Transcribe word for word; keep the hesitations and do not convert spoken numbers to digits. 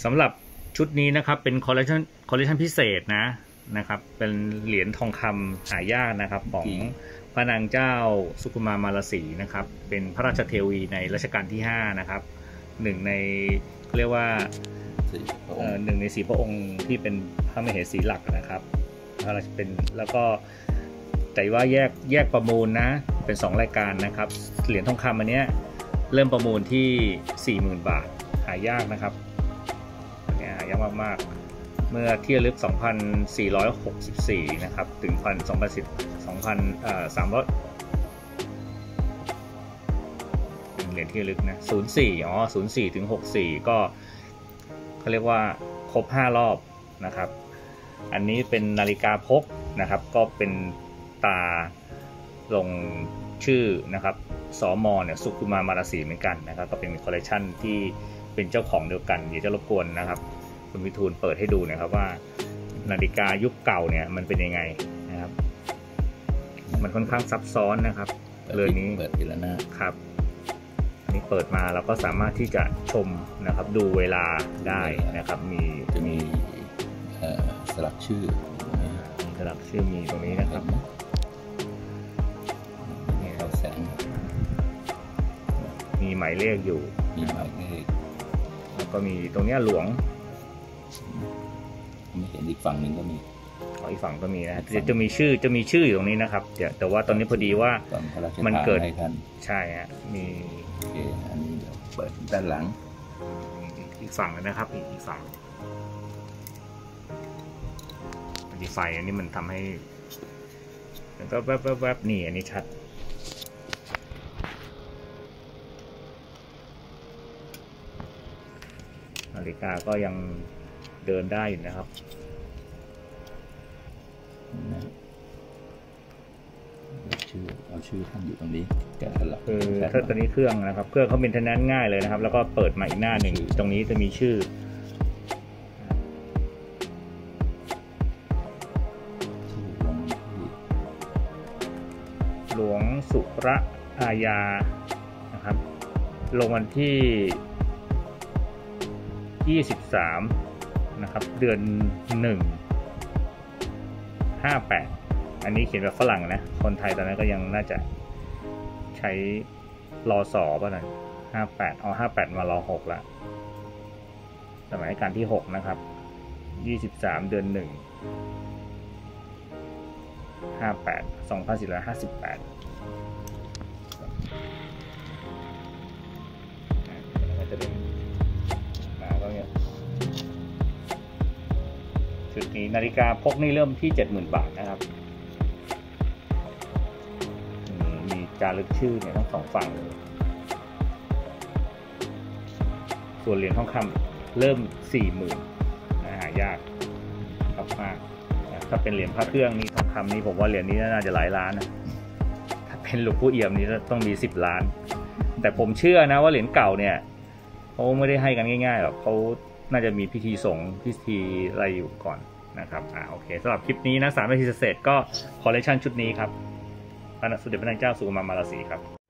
สำหรับชุดนี้นะครับเป็นคอลเลคชันคอลเลคชันพิเศษนะนะครับเป็นเหรียญทองคำหายากนะครับของพระนางเจ้าสุกุมามาลสีนะครับเป็นพระราชเทวีในรัชกาลที่ห้านะครับหนึ่งในเรียกว่าหนึ่งในสี่พระองค์ที่เป็นพระมเหสีหลักนะครับเป็นแล้วก็แต่ว่าแยกแยกประมูลนะเป็นสองรายการนะครับเหรียญทองคำอันนี้เริ่มประมูลที่ สี่หมื่น บาทหายากนะครับเนี่ยหายากมากๆเมื่อเที่ยวลึก สองพันสี่ร้อยหกสิบสี่ นะครับถึงสองพันสิบ สองพันสามร้อยเหรียญที่ลึกนะศูนย์สี่อ๋อศูนย์สี่ถึงหกสิบสี่ก็เขาเรียกว่าครบห้ารอบนะครับอันนี้เป็นนาฬิกาพกนะครับก็เป็นตาลงชื่อนะครับสมเนี่ยสุกุมามาลสีเหมือนกันนะครับก็เป็นคอลเลคชันที่เป็นเจ้าของเดียวกันเดี๋ยวจะรบกวนนะครับคุณวิทูลเปิดให้ดูนะครับว่านาฬิกายุคเก่าเนี่ยมันเป็นยังไงนะครับมันค่อนข้างซับซ้อนนะครับเรือนนี้เปิดทีละหน้าครับอันนี้เปิดมาเราก็สามารถที่จะชมนะครับดูเวลาได้นะครับมีจะมีสลักชื่อสลักชื่อมีตรงนี้นะครับนี่เราแสงมีหมายเลขอยู่มีหมายเลขแล้วก็มีตรงนี้หลวงไม่เห็นอีกฝั่งหนึ่งก็มีอ๋ออีกฝั่งก็มีนะจะจะมีชื่อจะมีชื่ออยู่ตรงนี้นะครับเดี๋ยวแต่ว่าตอนนี้พอดีว่ามันเกิดใช่ฮะมีโอเคอันนี้เดี๋ยวเปิดด้านหลังอีกฝั่งนะครับอีกอีกฝั่งดีไฟอันนี้มันทำให้แวบแวบแวบแวบนี่อันนี้ชัดนาฬิกาก็ยังเดินได้อยู่นะครับชื่อเอาชื่อท่านอยู่ตรงนี้แกะสลักคือถ้าตัวนี้เครื่องนะครับเครื่องเขาเป็นเทนนั้นง่ายเลยนะครับแล้วก็เปิดมาอีกหน้าหนึ่งตรงนี้จะมีชื่อหลวงสุระอาญานะครับลงวันที่ยี่สิบสามนะครับเดือนหนึ่ง ห้าแปดอันนี้เขียนแบบฝรั่งนะคนไทยตอนนั้นก็ยังน่าจะใช้รอสอป่ะหน่อยห้าแปดเอาห้าแปดมารอหกละสมัยการที่หกนะครับยี่สิบสามเดือนหนึ่งห้าแปด สองพันสี่ร้อยห้าสิบแปดจะเป็นมาก็เนี่ยชุดนี้นาฬิกาพกนี่เริ่มที่ เจ็ดหมื่น บาทนะครับมีจารึกชื่อเนี่ยทั้งสองฝั่งเลยส่วนเหรียญทองคำเริ่ม สี่หมื่น นะหายากมากถ้าเป็นเหรียญพระเครื่องนี่ทองคำนี่ผมว่าเหรียญนี้น่าจะหลายล้านนะถ้าเป็นหลวงปู่เอี่ยมนี่ต้องมีสิบล้านแต่ผมเชื่อนะว่าเหรียญเก่าเนี่ยเขาไม่ได้ให้กันง่ายๆหรอกเขาน่าจะมีพิธีสงฆ์พิธีอะไรอยู่ก่อนนะครับอ่าโอเคสำหรับคลิปนี้นะสามนาทีเสร็จก็คอลเลคชันชุดนี้ครับพระสมเด็จพระนางเจ้าสุกุมามาลสีครับ